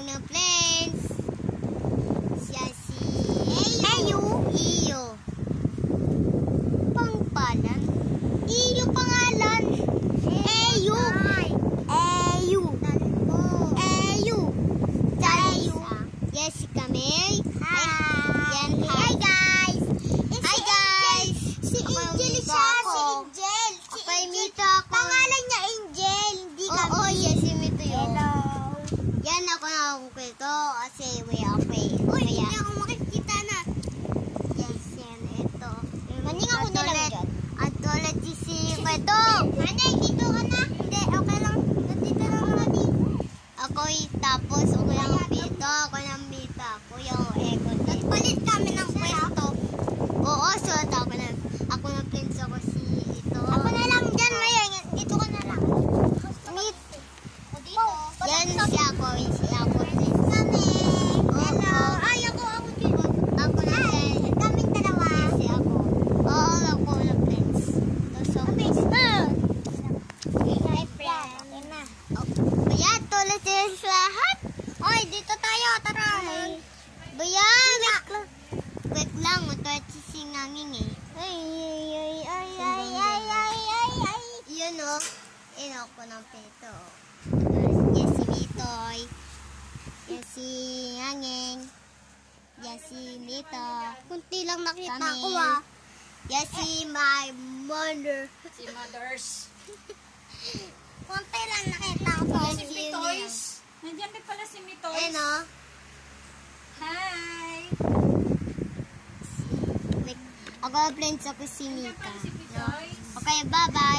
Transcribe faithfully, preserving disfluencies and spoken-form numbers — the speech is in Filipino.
na friends. Siya si Eyo. Iyo. Pangpalan. Iyo pangalan. Eyo. Eyo. Eyo. Eyo. Jessica May. Hi. Hi guys. Hi guys. Si Angel siya. Si Angel. Si Angel. Pangalan niya Angel. Hindi kami. Oo, yes, si Mito yun. Hello. Yan ako nakakukito kasi way away. Uy, hindi ako makikita na. Yes, yan. Ito. Maning ako na lang dyan. At ulit si Mito. Manay, dito ka na. Hindi, okay lang. Nandito lang natin. Ako tapos ako yung Mito. Ako yung Mito. Ako yung Ego. Nagpalit kami ng pwesto. Oo, so ako na. Ako na friends ako si ito. Ako na lang dyan, Maya. Dito ka na lang. Meet. Dito. Yan si ako. Si ako. Hello. Ay, ako. Ako dito. Ako na dyan. Kaming dalawa. Si ako. Oo, ako na friends. So, friends. Hi, friend. Okay na. Bayan, tulad sila sa lahat. Oy, dito tayo. Tara. Bayan, wait lang. Wait lang. Matulad si Singanging eh. Ay, ay, ay, ay, ay, ay, ay, ay. Yun o. Yun ako ng peto. Yan si Mitoy. Yan si Hanging. Yan si Mito. Kunti lang nakita ko ah. Yan si my mother. Si Mothers. Kunti lang nakita ko. Yan si Mitoys. Nandiyan din pala si Mitoys. Ayun o. Hi! Ako friends ako si Nandiyan Mika. pala si Mitoys. Okay, bye-bye.